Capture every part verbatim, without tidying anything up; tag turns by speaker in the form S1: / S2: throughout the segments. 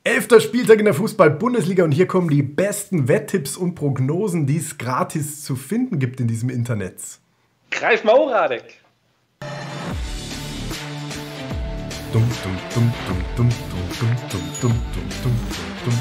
S1: Elfter Spieltag in der Fußball-Bundesliga und hier kommen die besten Wetttipps und Prognosen, die es gratis zu finden gibt in diesem Internet.
S2: Greif mal hoch, Radek!
S1: Dum, dum, dum, dum, dum, dum, dum, dum, dum, dum, dum.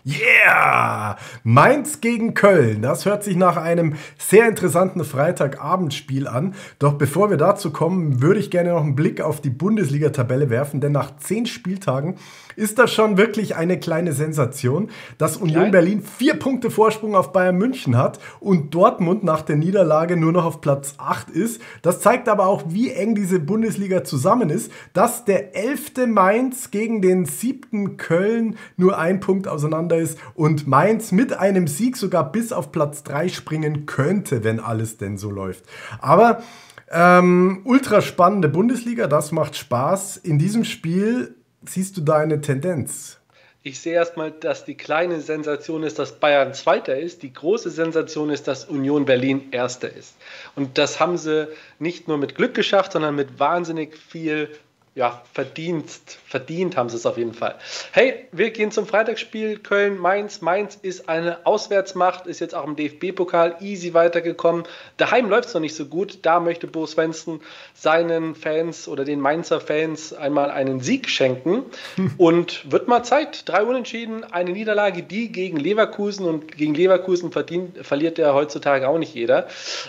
S1: Yeah! Mainz gegen Köln. Das hört sich nach einem sehr interessanten Freitagabendspiel an. Doch bevor wir dazu kommen, würde ich gerne noch einen Blick auf die Bundesliga-Tabelle werfen, denn nach zehn Spieltagen ist das schon wirklich eine kleine Sensation, dass Union
S2: Klein.
S1: Berlin vier Punkte Vorsprung auf Bayern München hat und Dortmund nach der Niederlage nur noch auf Platz acht ist. Das zeigt aber auch, wie eng diese Bundesliga zusammen ist, dass der elfte Mainz gegen den siebten Köln nur ein Punkt auseinander ist und Mainz mit einem Sieg sogar bis auf Platz drei springen könnte, wenn alles denn so läuft. Aber ähm, ultra spannende Bundesliga, das macht Spaß. In diesem Spiel siehst du da eine Tendenz?
S2: Ich sehe erstmal, dass die kleine Sensation ist, dass Bayern Zweiter ist. Die große Sensation ist, dass Union Berlin Erster ist. Und das haben sie nicht nur mit Glück geschafft, sondern mit wahnsinnig viel ja, Verdienst. Verdient haben sie es auf jeden Fall. Hey, wir gehen zum Freitagsspiel Köln-Mainz. Mainz ist eine Auswärtsmacht, ist jetzt auch im D F B-Pokal easy weitergekommen. Daheim läuft es noch nicht so gut. Da möchte Bo Svensson seinen Fans oder den Mainzer Fans einmal einen Sieg schenken. Und wird mal Zeit. Drei Unentschieden, eine Niederlage, die gegen Leverkusen. Und gegen Leverkusen verdient, verliert ja heutzutage auch nicht jeder.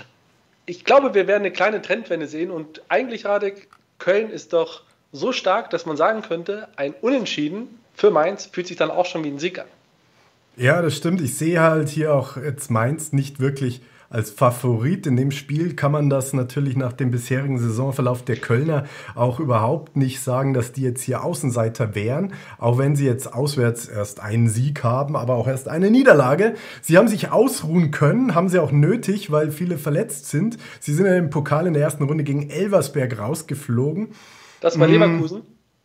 S2: Ich glaube, wir werden eine kleine Trendwende sehen. Und eigentlich, Radek, Köln ist doch so stark, dass man sagen könnte, ein Unentschieden für Mainz fühlt sich dann auch schon wie ein Sieg an.
S1: Ja, das stimmt. Ich sehe halt hier auch jetzt Mainz nicht wirklich als Favorit. In dem Spiel kann man das natürlich nach dem bisherigen Saisonverlauf der Kölner auch überhaupt nicht sagen, dass die jetzt hier Außenseiter wären, auch wenn sie jetzt auswärts erst einen Sieg haben, aber auch erst eine Niederlage. Sie haben sich ausruhen können, haben sie auch nötig, weil viele verletzt sind. Sie sind ja im Pokal in der ersten Runde gegen Elversberg rausgeflogen.
S2: Das war Leverkusen?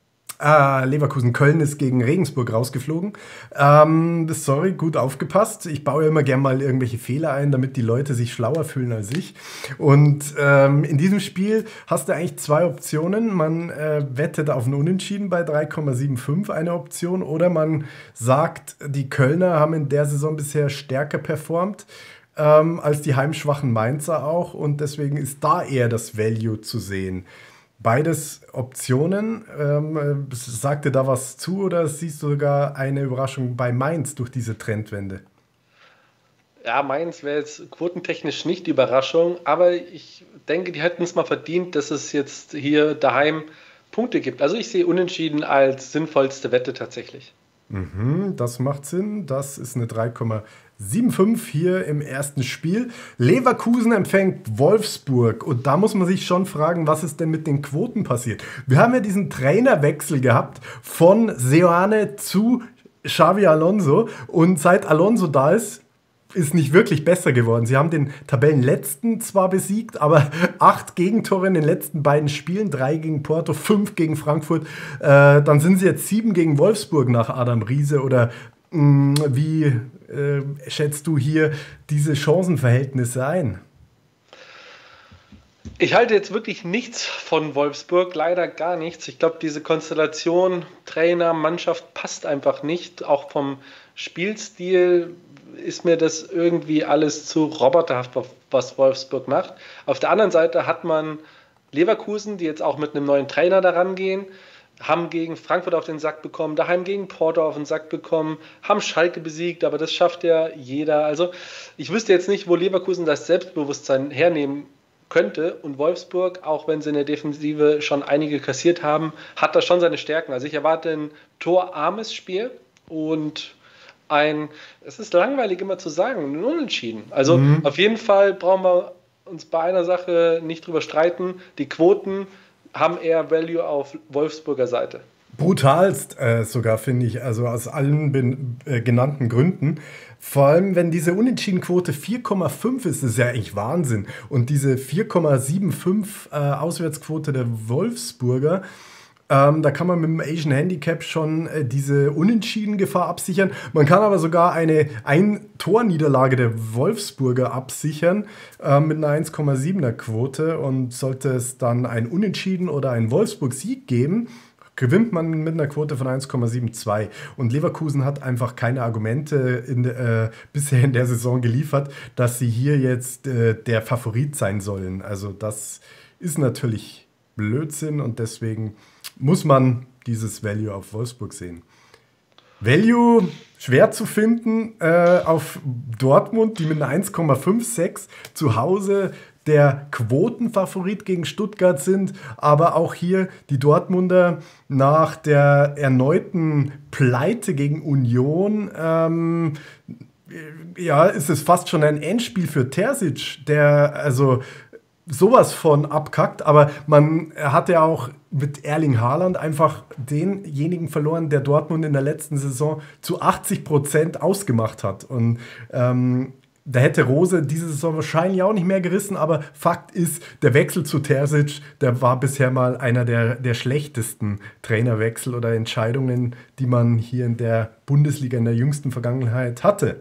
S1: Ah, Leverkusen. Köln ist gegen Regensburg rausgeflogen. Ähm, sorry, gut aufgepasst. Ich baue ja immer gerne mal irgendwelche Fehler ein, damit die Leute sich schlauer fühlen als ich. Und ähm, in diesem Spiel hast du eigentlich zwei Optionen. Man äh, wettet auf ein Unentschieden bei drei Komma fünfundsiebzig, eine Option. Oder man sagt, die Kölner haben in der Saison bisher stärker performt ähm, als die heimschwachen Mainzer auch. Und deswegen ist da eher das Value zu sehen. Beides Optionen. Ähm, sagt dir da was zu oder siehst du sogar eine Überraschung bei Mainz durch diese Trendwende?
S2: Ja, Mainz wäre jetzt quotentechnisch nicht die Überraschung, aber ich denke, die hätten es mal verdient, dass es jetzt hier daheim Punkte gibt. Also ich sehe Unentschieden als sinnvollste Wette tatsächlich.
S1: Mhm, das macht Sinn. Das ist eine drei Komma fünfundsiebzig hier im ersten Spiel. Leverkusen empfängt Wolfsburg. Und da muss man sich schon fragen, was ist denn mit den Quoten passiert? Wir haben ja diesen Trainerwechsel gehabt von Seoane zu Xabi Alonso. Und seit Alonso da ist, ist nicht wirklich besser geworden. Sie haben den Tabellenletzten zwar besiegt, aber acht Gegentore in den letzten beiden Spielen, drei gegen Porto, fünf gegen Frankfurt. Äh, dann sind sie jetzt sieben gegen Wolfsburg nach Adam Riese. Oder mh, wie äh, schätzt du hier diese Chancenverhältnisse ein?
S2: Ich halte jetzt wirklich nichts von Wolfsburg, leider gar nichts. Ich glaube, diese Konstellation Trainer, Mannschaft passt einfach nicht. Auch vom Spielstil ist mir das irgendwie alles zu roboterhaft, was Wolfsburg macht. Auf der anderen Seite hat man Leverkusen, die jetzt auch mit einem neuen Trainer daran gehen, haben gegen Frankfurt auf den Sack bekommen, daheim gegen Porto auf den Sack bekommen, haben Schalke besiegt, aber das schafft ja jeder. Also ich wüsste jetzt nicht, wo Leverkusen das Selbstbewusstsein hernehmen könnte, und Wolfsburg, auch wenn sie in der Defensive schon einige kassiert haben, hat da schon seine Stärken. Also ich erwarte ein torarmes Spiel und ein, es ist langweilig immer zu sagen, ein Unentschieden. Also mhm. auf jeden Fall brauchen wir uns bei einer Sache nicht drüber streiten. Die Quoten haben eher Value auf Wolfsburger Seite.
S1: Brutalst äh, sogar, finde ich, also aus allen ben, äh, genannten Gründen. Vor allem, wenn diese Unentschiedenquote vier Komma fünf ist, ist ja eigentlich Wahnsinn. Und diese vier Komma fünfundsiebzig äh, Auswärtsquote der Wolfsburger, ähm, da kann man mit dem Asian Handicap schon äh, diese Unentschieden-Gefahr absichern. Man kann aber sogar eine Ein-Tor-Niederlage der Wolfsburger absichern äh, mit einer eins Komma siebener Quote. Und sollte es dann ein Unentschieden oder einen Wolfsburg-Sieg geben, gewinnt man mit einer Quote von eins Komma zweiundsiebzig. Und Leverkusen hat einfach keine Argumente in, äh, bisher in der Saison geliefert, dass sie hier jetzt äh, der Favorit sein sollen. Also das ist natürlich Blödsinn und deswegen muss man dieses Value auf Wolfsburg sehen. Value schwer zu finden äh, auf Dortmund, die mit einer eins Komma sechsundfünfzig zu Hause der Quotenfavorit gegen Stuttgart sind, aber auch hier die Dortmunder nach der erneuten Pleite gegen Union, ähm, ja, ist es fast schon ein Endspiel für Terzic, der also sowas von abkackt, aber man hat ja auch mit Erling Haaland einfach denjenigen verloren, der Dortmund in der letzten Saison zu achtzig Prozent ausgemacht hat. Und ähm, da hätte Rose diese Saison wahrscheinlich auch nicht mehr gerissen, aber Fakt ist, der Wechsel zu Terzic, der war bisher mal einer der, der schlechtesten Trainerwechsel oder Entscheidungen, die man hier in der Bundesliga in der jüngsten Vergangenheit hatte.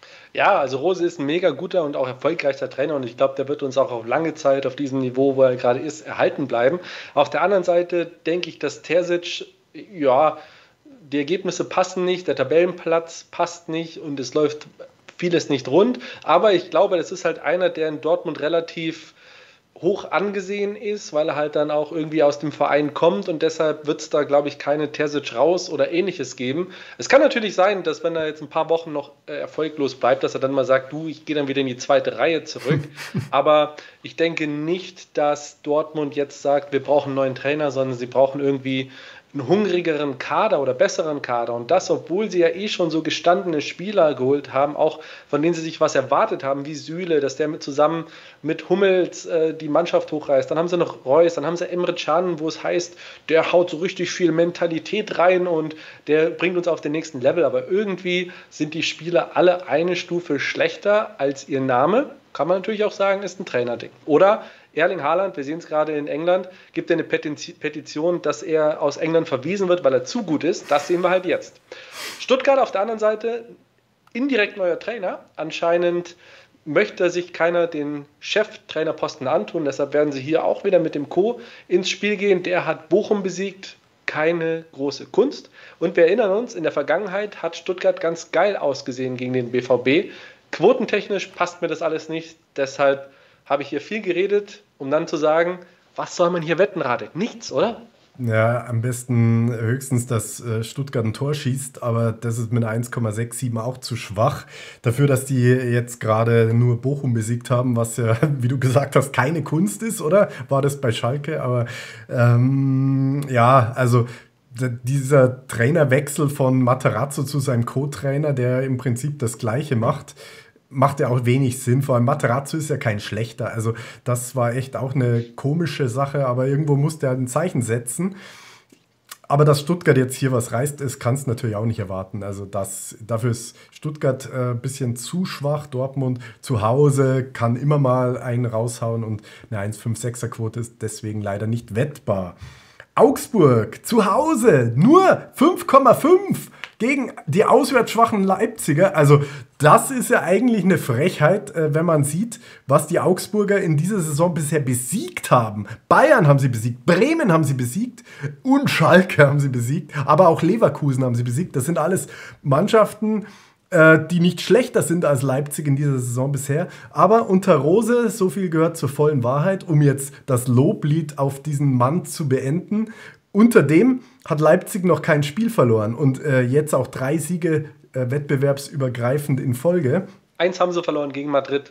S2: Ja, also Rose ist ein mega guter und auch erfolgreicher Trainer und ich glaube, der wird uns auch auf lange Zeit auf diesem Niveau, wo er gerade ist, erhalten bleiben. Auf der anderen Seite denke ich, dass Terzic, ja, die Ergebnisse passen nicht, der Tabellenplatz passt nicht und es läuft vieles nicht rund, aber ich glaube, das ist halt einer, der in Dortmund relativ hoch angesehen ist, weil er halt dann auch irgendwie aus dem Verein kommt und deshalb wird es da, glaube ich, keine Terzic raus oder ähnliches geben. Es kann natürlich sein, dass wenn er jetzt ein paar Wochen noch äh, erfolglos bleibt, dass er dann mal sagt, du, ich gehe dann wieder in die zweite Reihe zurück, aber ich denke nicht, dass Dortmund jetzt sagt, wir brauchen einen neuen Trainer, sondern sie brauchen irgendwie einen hungrigeren Kader oder besseren Kader und das, obwohl sie ja eh schon so gestandene Spieler geholt haben, auch von denen sie sich was erwartet haben, wie Süle, dass der mit zusammen mit Hummels äh, die Mannschaft hochreißt. Dann haben sie noch Reus, dann haben sie Emre Can, wo es heißt, der haut so richtig viel Mentalität rein und der bringt uns auf den nächsten Level, aber irgendwie sind die Spieler alle eine Stufe schlechter als ihr Name. Kann man natürlich auch sagen, ist ein Trainerding. Oder Erling Haaland, wir sehen es gerade in England, gibt eine Petition, dass er aus England verwiesen wird, weil er zu gut ist. Das sehen wir halt jetzt. Stuttgart auf der anderen Seite, indirekt neuer Trainer. Anscheinend möchte sich keiner den Cheftrainerposten antun. Deshalb werden sie hier auch wieder mit dem Co. ins Spiel gehen. Der hat Bochum besiegt. Keine große Kunst. Und wir erinnern uns, in der Vergangenheit hat Stuttgart ganz geil ausgesehen gegen den B V B. Quotentechnisch passt mir das alles nicht. Deshalb habe ich hier viel geredet, um dann zu sagen, was soll man hier wetten, Radek? Nichts, oder?
S1: Ja, am besten höchstens, dass äh, Stuttgart ein Tor schießt, aber das ist mit eins Komma siebenundsechzig auch zu schwach. Dafür, dass die jetzt gerade nur Bochum besiegt haben, was ja, wie du gesagt hast, keine Kunst ist, oder? War das bei Schalke? Aber ähm, ja, also dieser Trainerwechsel von Materazzo zu seinem Co-Trainer, der im Prinzip das Gleiche macht, macht ja auch wenig Sinn. Vor allem Materazzo ist ja kein schlechter. Also das war echt auch eine komische Sache, aber irgendwo musste er ein Zeichen setzen. Aber dass Stuttgart jetzt hier was reißt, ist, kannst du natürlich auch nicht erwarten. Also das, dafür ist Stuttgart ein äh, bisschen zu schwach. Dortmund zu Hause kann immer mal einen raushauen und eine eins Komma fünfundsechziger Quote ist deswegen leider nicht wettbar. Augsburg zu Hause nur fünf Komma fünf gegen die auswärts schwachen Leipziger. Also das ist ja eigentlich eine Frechheit, äh, wenn man sieht, was die Augsburger in dieser Saison bisher besiegt haben. Bayern haben sie besiegt, Bremen haben sie besiegt und Schalke haben sie besiegt, aber auch Leverkusen haben sie besiegt. Das sind alles Mannschaften, äh, die nicht schlechter sind als Leipzig in dieser Saison bisher. Aber unter Rose, so viel gehört zur vollen Wahrheit, um jetzt das Loblied auf diesen Mann zu beenden. Unter dem hat Leipzig noch kein Spiel verloren und äh, jetzt auch drei Siege äh, wettbewerbsübergreifend in Folge.
S2: Eins haben sie verloren gegen Madrid.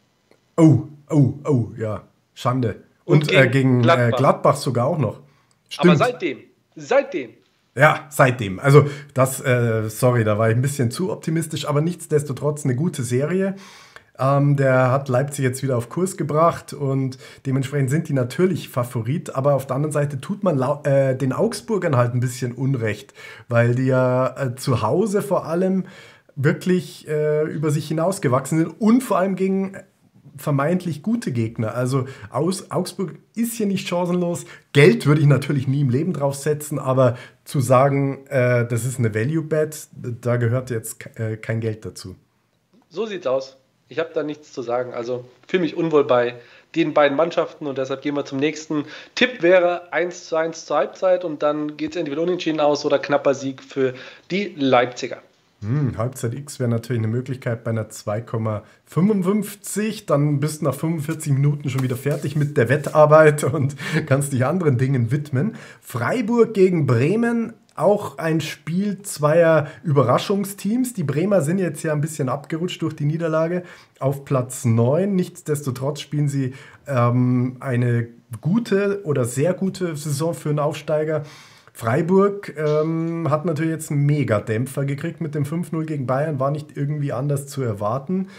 S1: Oh, oh, oh, ja, Schande. Und, und gegen, äh, gegen Gladbach. Äh, Gladbach sogar auch noch.
S2: Stimmt. Aber seitdem, seitdem.
S1: Ja, seitdem. Also das, äh, sorry, da war ich ein bisschen zu optimistisch, aber nichtsdestotrotz eine gute Serie. Ähm, der hat Leipzig jetzt wieder auf Kurs gebracht und dementsprechend sind die natürlich Favorit, aber auf der anderen Seite tut man äh, den Augsburgern halt ein bisschen Unrecht, weil die ja äh, zu Hause vor allem wirklich äh, über sich hinausgewachsen sind und vor allem gegen vermeintlich gute Gegner. Also aus, Augsburg ist hier nicht chancenlos. Geld würde ich natürlich nie im Leben draufsetzen, aber zu sagen, äh, das ist eine Value-Bet, da gehört jetzt äh, kein Geld dazu.
S2: So sieht's aus. Ich habe da nichts zu sagen. Also fühle mich unwohl bei den beiden Mannschaften und deshalb gehen wir zum nächsten. Tipp wäre eins zu eins zur Halbzeit und dann geht es entweder unentschieden aus oder knapper Sieg für die Leipziger.
S1: Hm, Halbzeit X wäre natürlich eine Möglichkeit bei einer zwei Komma fünfundfünfzig. Dann bist du nach fünfundvierzig Minuten schon wieder fertig mit der Wettarbeit und kannst dich anderen Dingen widmen. Freiburg gegen Bremen. Auch ein Spiel zweier Überraschungsteams. Die Bremer sind jetzt ja ein bisschen abgerutscht durch die Niederlage auf Platz neun. Nichtsdestotrotz spielen sie ähm, eine gute oder sehr gute Saison für einen Aufsteiger. Freiburg ähm, hat natürlich jetzt einen Mega-Dämpfer gekriegt mit dem fünf null gegen Bayern. War nicht irgendwie anders zu erwarten.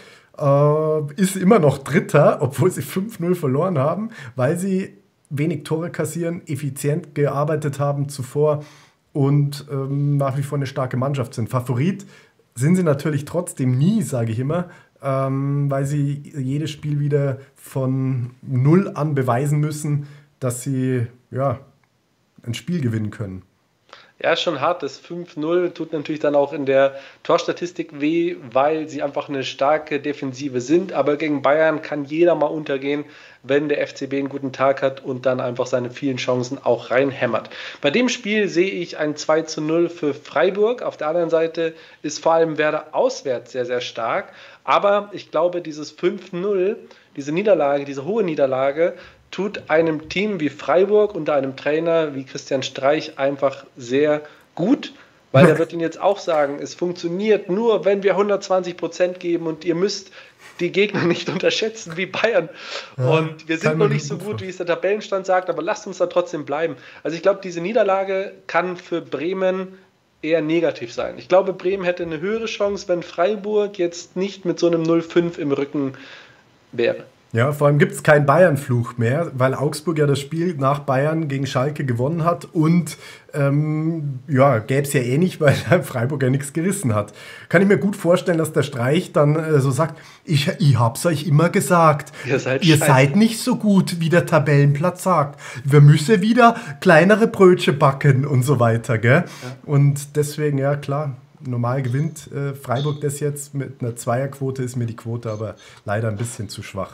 S1: Äh, ist immer noch Dritter, obwohl sie fünf null verloren haben, weil sie wenig Tore kassieren, effizient gearbeitet haben zuvor und ähm, nach wie vor eine starke Mannschaft sind. Favorit sind sie natürlich trotzdem nie, sage ich immer, ähm, weil sie jedes Spiel wieder von null an beweisen müssen, dass sie ja, ein Spiel gewinnen können.
S2: Ja, ist schon hart. Das fünf null tut natürlich dann auch in der Torstatistik weh, weil sie einfach eine starke Defensive sind. Aber gegen Bayern kann jeder mal untergehen, wenn der F C B einen guten Tag hat und dann einfach seine vielen Chancen auch reinhämmert. Bei dem Spiel sehe ich ein zwei zu null für Freiburg. Auf der anderen Seite ist vor allem Werder auswärts sehr, sehr stark. Aber ich glaube, dieses fünf null, diese Niederlage, diese hohe Niederlage, tut einem Team wie Freiburg unter einem Trainer wie Christian Streich einfach sehr gut, weil er wird Ihnen jetzt auch sagen, es funktioniert nur, wenn wir hundertzwanzig Prozent geben und ihr müsst die Gegner nicht unterschätzen wie Bayern. Ja, und wir sind noch nicht so gut, wie es der Tabellenstand sagt, aber lasst uns da trotzdem bleiben. Also ich glaube, diese Niederlage kann für Bremen eher negativ sein. Ich glaube, Bremen hätte eine höhere Chance, wenn Freiburg jetzt nicht mit so einem null fünf im Rücken wäre.
S1: Ja, vor allem gibt es keinen Bayern-Fluch mehr, weil Augsburg ja das Spiel nach Bayern gegen Schalke gewonnen hat und ähm, ja, gäbe es ja eh nicht, weil Freiburg ja nichts gerissen hat. Kann ich mir gut vorstellen, dass der Streich dann äh, so sagt, ich, ich hab's euch immer gesagt,
S2: ihr, seid,
S1: ihr seid nicht so gut, wie der Tabellenplatz sagt. Wir müssen wieder kleinere Brötchen backen und so weiter, gell? Ja. Und deswegen, ja klar, normal gewinnt äh, Freiburg das jetzt mit einer Zweierquote, ist mir die Quote aber leider ein bisschen zu schwach.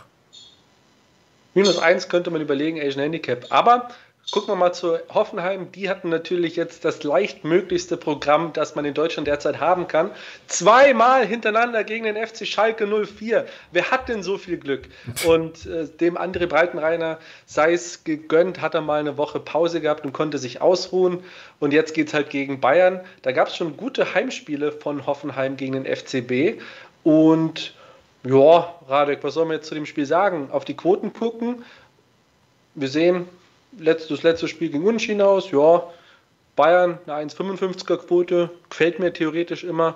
S2: Minus eins könnte man überlegen, Asian Handicap. Aber gucken wir mal zu Hoffenheim. Die hatten natürlich jetzt das leichtmöglichste Programm, das man in Deutschland derzeit haben kann. Zweimal hintereinander gegen den F C Schalke null vier. Wer hat denn so viel Glück? Und äh, dem André Breitenreiter sei es gegönnt, hat er mal eine Woche Pause gehabt und konnte sich ausruhen. Und jetzt geht es halt gegen Bayern. Da gab es schon gute Heimspiele von Hoffenheim gegen den F C B. Und ja, Radek, was soll man jetzt zu dem Spiel sagen? Auf die Quoten gucken. Wir sehen, das letzte Spiel ging unentschieden aus. Ja, Bayern, eine eins Komma fünfundfünfziger Quote. Gefällt mir theoretisch immer.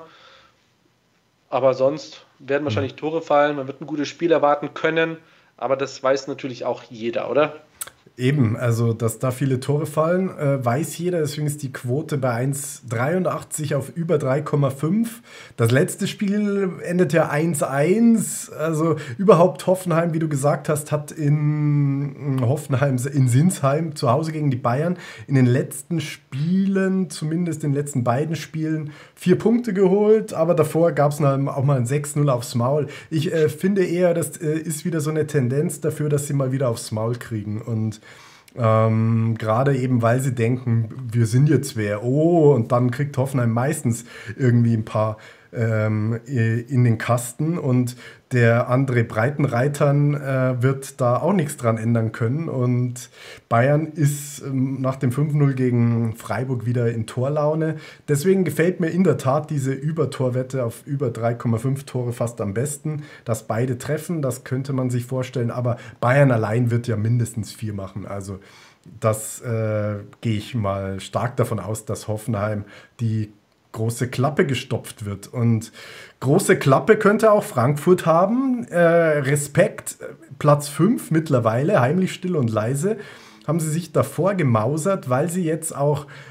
S2: Aber sonst werden wahrscheinlich Tore fallen. Man wird ein gutes Spiel erwarten können. Aber das weiß natürlich auch jeder, oder?
S1: Eben, also dass da viele Tore fallen, äh, weiß jeder, deswegen ist die Quote bei eins Komma dreiundachtzig auf über drei Komma fünf. Das letzte Spiel endet ja eins eins, also überhaupt Hoffenheim, wie du gesagt hast, hat in Hoffenheim, in Sinsheim zu Hause gegen die Bayern in den letzten Spielen, zumindest in den letzten beiden Spielen, vier Punkte geholt, aber davor gab es auch mal ein sechs null aufs Maul. Ich äh, finde eher, das äh, ist wieder so eine Tendenz dafür, dass sie mal wieder aufs Maul kriegen und Ähm, gerade eben, weil sie denken, wir sind jetzt wer, oh, und dann kriegt Hoffenheim meistens irgendwie ein paar ähm, in den Kasten und der André Breitenreitern äh, wird da auch nichts dran ändern können und Bayern ist ähm, nach dem fünf null gegen Freiburg wieder in Torlaune. Deswegen gefällt mir in der Tat diese Übertorwette auf über drei Komma fünf Tore fast am besten, dass beide treffen, das könnte man sich vorstellen, aber Bayern allein wird ja mindestens vier machen, also das äh, gehe ich mal stark davon aus, dass Hoffenheim die große Klappe gestopft wird. Und große Klappe könnte auch Frankfurt haben. Äh, Respekt, Platz fünf mittlerweile, heimlich still und leise, haben sie sich davor gemausert, weil sie jetzt auch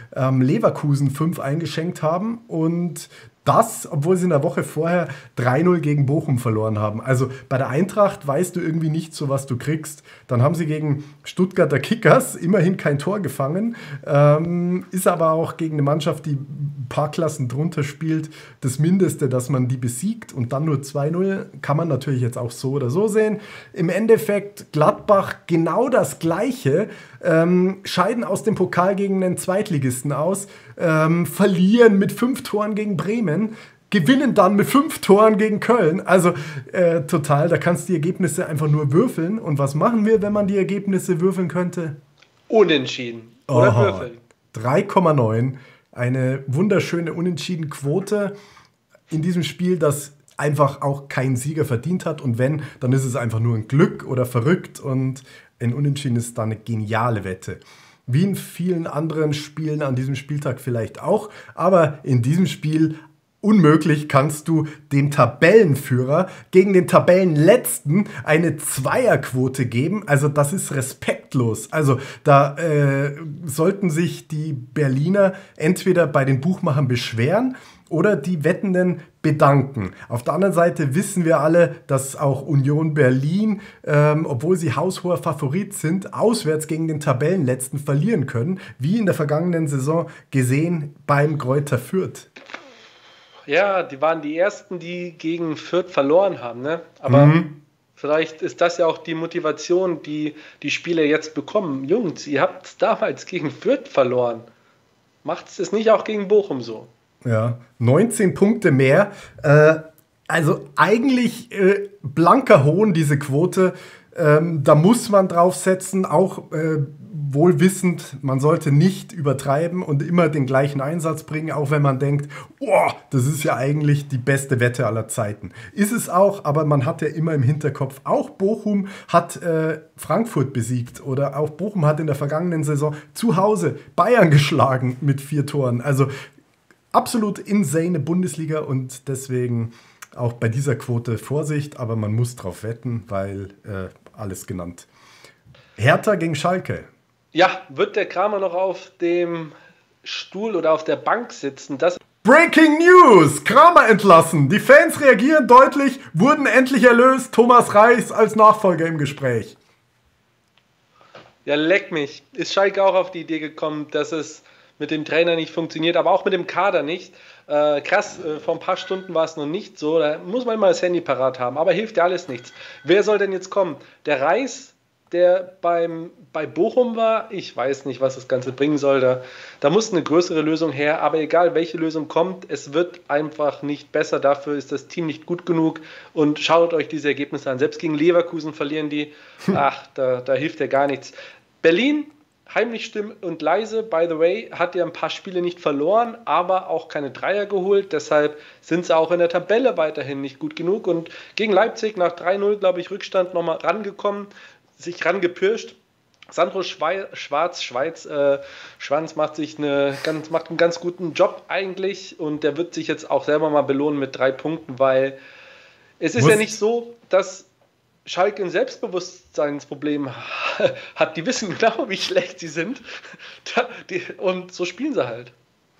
S1: ähm, Leverkusen fünf eingeschenkt haben und das, obwohl sie in der Woche vorher drei null gegen Bochum verloren haben. Also bei der Eintracht weißt du irgendwie nicht so, was du kriegst. Dann haben sie gegen Stuttgarter Kickers immerhin kein Tor gefangen. Ähm, ist aber auch gegen eine Mannschaft, die ein paar Klassen drunter spielt, das Mindeste, dass man die besiegt. Und dann nur zwei null kann man natürlich jetzt auch so oder so sehen. Im Endeffekt Gladbach genau das Gleiche. Ähm, scheiden aus dem Pokal gegen einen Zweitligisten aus, ähm, verlieren mit fünf Toren gegen Bremen, gewinnen dann mit fünf Toren gegen Köln. Also äh, total, da kannst du die Ergebnisse einfach nur würfeln. Und was machen wir, wenn man die Ergebnisse würfeln könnte?
S2: Unentschieden. Oder
S1: Oha,
S2: würfeln.
S1: drei Komma neun, eine wunderschöne Unentschieden-Quote in diesem Spiel, das einfach auch kein Sieger verdient hat. Und wenn, dann ist es einfach nur ein Glück oder verrückt und ein Unentschieden ist da eine geniale Wette. Wie in vielen anderen Spielen an diesem Spieltag vielleicht auch. Aber in diesem Spiel unmöglich kannst du dem Tabellenführer gegen den Tabellenletzten eine Zweierquote geben. Also das ist respektlos. Also da äh, sollten sich die Berliner entweder bei den Buchmachern beschweren oder die Wettenden bedanken. Auf der anderen Seite wissen wir alle, dass auch Union Berlin, ähm, obwohl sie haushoher Favorit sind, auswärts gegen den Tabellenletzten verlieren können, wie in der vergangenen Saison gesehen beim Greuther Fürth.
S2: Ja, die waren die Ersten, die gegen Fürth verloren haben. Ne? Aber mhm. vielleicht ist das ja auch die Motivation, die die Spieler jetzt bekommen. Jungs, ihr habt es damals gegen Fürth verloren. Macht es nicht auch gegen Bochum so?
S1: Ja, neunzehn Punkte mehr. Äh, also eigentlich äh, blanker Hohn, diese Quote. Ähm, da muss man draufsetzen, auch äh, wohl wissend, man sollte nicht übertreiben und immer den gleichen Einsatz bringen, auch wenn man denkt, oh, das ist ja eigentlich die beste Wette aller Zeiten. Ist es auch, aber man hat ja immer im Hinterkopf, auch Bochum hat äh, Frankfurt besiegt oder auch Bochum hat in der vergangenen Saison zu Hause Bayern geschlagen mit vier Toren. Also absolut insane Bundesliga und deswegen auch bei dieser Quote Vorsicht, aber man muss drauf wetten, weil äh, alles genannt. Hertha gegen Schalke.
S2: Ja, wird der Kramer noch auf dem Stuhl oder auf der Bank sitzen? Das
S1: Breaking News! Kramer entlassen. Die Fans reagieren deutlich, wurden endlich erlöst. Thomas Reis als Nachfolger im Gespräch.
S2: Ja, leck mich. Ist Schalke auch auf die Idee gekommen, dass es mit dem Trainer nicht funktioniert, aber auch mit dem Kader nicht. Äh, krass, äh, vor ein paar Stunden war es noch nicht so. Da muss man mal das Handy parat haben, aber hilft ja alles nichts. Wer soll denn jetzt kommen? Der Reis, der beim, bei Bochum war, ich weiß nicht, was das Ganze bringen soll. Da, da muss eine größere Lösung her, aber egal, welche Lösung kommt, es wird einfach nicht besser. Dafür ist das Team nicht gut genug und schaut euch diese Ergebnisse an. Selbst gegen Leverkusen verlieren die. Ach, da, da hilft ja gar nichts. Berlin, heimlich still und leise, by the way, hat ja ein paar Spiele nicht verloren, aber auch keine Dreier geholt. Deshalb sind sie auch in der Tabelle weiterhin nicht gut genug. Und gegen Leipzig nach drei null, glaube ich, Rückstand nochmal rangekommen, sich rangepirscht. Sandro Schwei- Schwarz, Schweiz, äh, Schwanz macht sich eine ganz, macht einen ganz guten Job eigentlich und der wird sich jetzt auch selber mal belohnen mit drei Punkten, weil es ist
S1: Muss-
S2: ja nicht so, dass Schalke ein Selbstbewusstseinsproblem hat. Die wissen genau, wie schlecht sie sind. Und so spielen sie halt.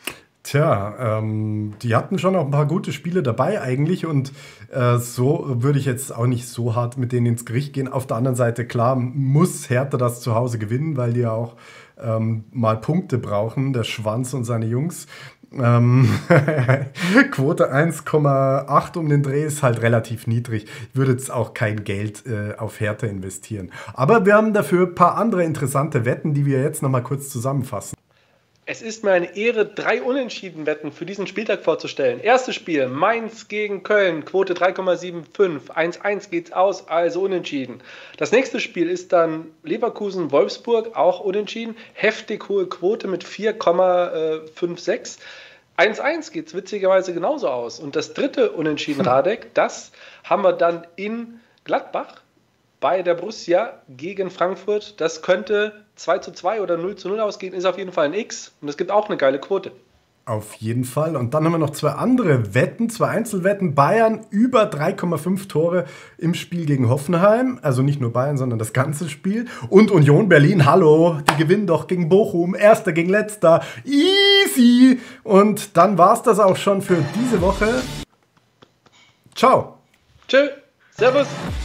S1: Tja, ähm, die hatten schon auch ein paar gute Spiele dabei eigentlich und äh, so würde ich jetzt auch nicht so hart mit denen ins Gericht gehen. Auf der anderen Seite, klar, muss Hertha das zu Hause gewinnen, weil die ja auch ähm, mal Punkte brauchen, der Schwanz und seine Jungs. Ähm, Quote eins Komma acht um den Dreh ist halt relativ niedrig. Ich würde jetzt auch kein Geld äh, auf Hertha investieren. Aber wir haben dafür ein paar andere interessante Wetten, die wir jetzt nochmal kurz zusammenfassen.
S2: Es ist mir eine Ehre, drei Unentschieden-Wetten für diesen Spieltag vorzustellen. Erstes Spiel, Mainz gegen Köln, Quote drei Komma fünfundsiebzig, eins eins geht's aus, also unentschieden. Das nächste Spiel ist dann Leverkusen-Wolfsburg, auch unentschieden, heftig hohe Quote mit vier Komma sechsundfünfzig. eins eins geht's witzigerweise genauso aus. Und das dritte Unentschieden, Radek, das haben wir dann in Gladbach bei der Borussia gegen Frankfurt. Das könnte zwei zu zwei oder null zu null ausgehen, ist auf jeden Fall ein X und es gibt auch eine geile Quote.
S1: Auf jeden Fall. Und dann haben wir noch zwei andere Wetten, zwei Einzelwetten. Bayern über drei Komma fünf Tore im Spiel gegen Hoffenheim. Also nicht nur Bayern, sondern das ganze Spiel. Und Union Berlin, hallo, die gewinnen doch gegen Bochum. Erster gegen Letzter. Easy. Und dann war es das auch schon für diese Woche. Ciao.
S2: Tschö. Servus.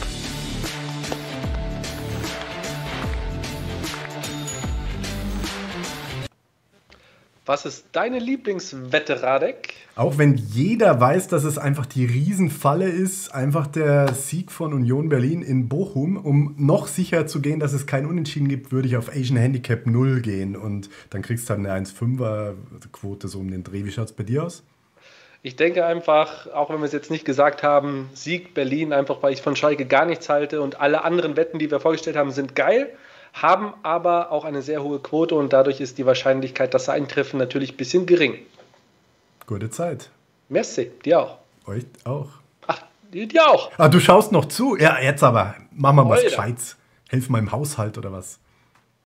S2: Was ist deine Lieblingswette, Radek?
S1: Auch wenn jeder weiß, dass es einfach die Riesenfalle ist, einfach der Sieg von Union Berlin in Bochum. Um noch sicher zu gehen, dass es kein Unentschieden gibt, würde ich auf Asian Handicap null gehen. Und dann kriegst du halt eine eins Komma fünfer Quote so um den Dreh. Wie schaut es bei dir aus?
S2: Ich denke einfach, auch wenn wir es jetzt nicht gesagt haben, Sieg Berlin, einfach weil ich von Schalke gar nichts halte und alle anderen Wetten, die wir vorgestellt haben, sind geil, haben aber auch eine sehr hohe Quote und dadurch ist die Wahrscheinlichkeit, dass sie eintreffen, natürlich ein bisschen gering.
S1: Gute Zeit.
S2: Merci, dir auch.
S1: Euch auch.
S2: Ach, dir auch.
S1: Ah, du schaust noch zu? Ja, jetzt aber. Machen wir was
S2: Alter.
S1: Gescheites. Helfen wir im Haushalt oder was?